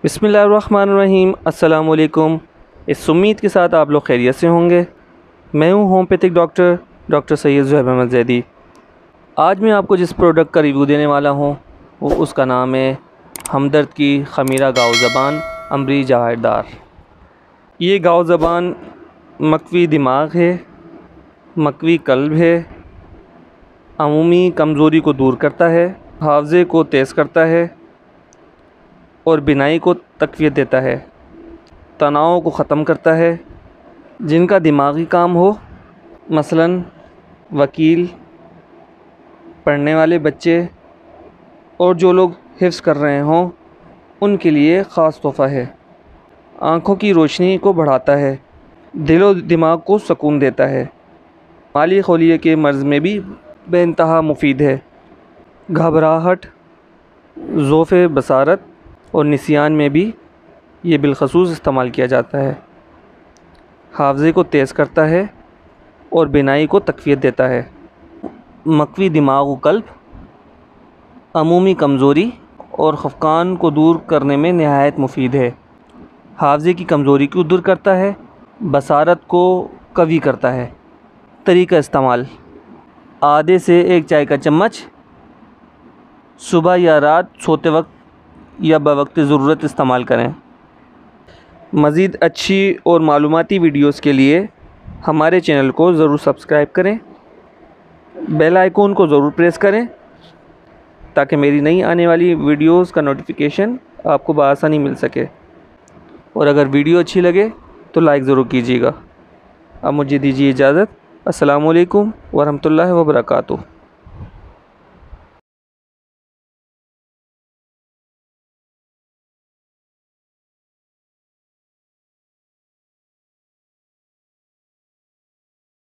बिस्मिल्लाहिर्रहमानिर्रहीम। अस्सलाम वालेकुम। इस उम्मीद के साथ आप लोग खैरियत से होंगे। मैं हूं होम्योपैथिक डॉक्टर सैयद ज़ुहैब अहमद ज़ैदी। आज मैं आपको जिस प्रोडक्ट का रिव्यू देने वाला हूं वो उसका नाम है हमदर्द की ख़मीरा गाव ज़बान अमरी जवाहिरदार। ये गाव ज़बान मकवी दिमाग है, मकवी कल्ब है, अमूमी कमज़ोरी को दूर करता है, हाफ़ज़े को तेज़ करता है और बिनाई को तक़वियत देता है, तनाव को ख़त्म करता है। जिनका दिमागी काम हो, मसलन वकील, पढ़ने वाले बच्चे और जो लोग हिफ्ज़ कर रहे हों, उनके लिए ख़ास तोहफ़ा है। आँखों की रोशनी को बढ़ाता है, दिलो दिमाग को सुकून देता है। माली खौलिये के मर्ज़ में भी बेइंतहा मुफीद है। घबराहट, ज़ोफ़े बसारत और निसियान में भी ये बिलखसूस इस्तेमाल किया जाता है। हाफ़ज़े को तेज़ करता है और बिनाई को तक़वियत देता है। मकवी दिमाग व कल्ब अमूमी कमज़ोरी और खफ़कान को दूर करने में नहायत मुफीद है। हाफ़ज़े की कमज़ोरी को दूर करता है, बसारत को कवी करता है। तरीका इस्तेमाल: आधे से 1 चाय का चम्मच सुबह या रात सोते वक्त या बवक्त ज़रूरत इस्तेमाल करें। मज़ीद अच्छी और मालूमाती वीडियोस के लिए हमारे चैनल को ज़रूर सब्सक्राइब करें, बेल आइकॉन को ज़रूर प्रेस करें ताकि मेरी नई आने वाली वीडियोस का नोटिफिकेशन आपको बआसानी मिल सके। और अगर वीडियो अच्छी लगे तो लाइक ज़रूर कीजिएगा। अब मुझे दीजिए इजाज़त। अस्सलामु अलैकुम वरहमतुल्लाहि वबरकातुहू।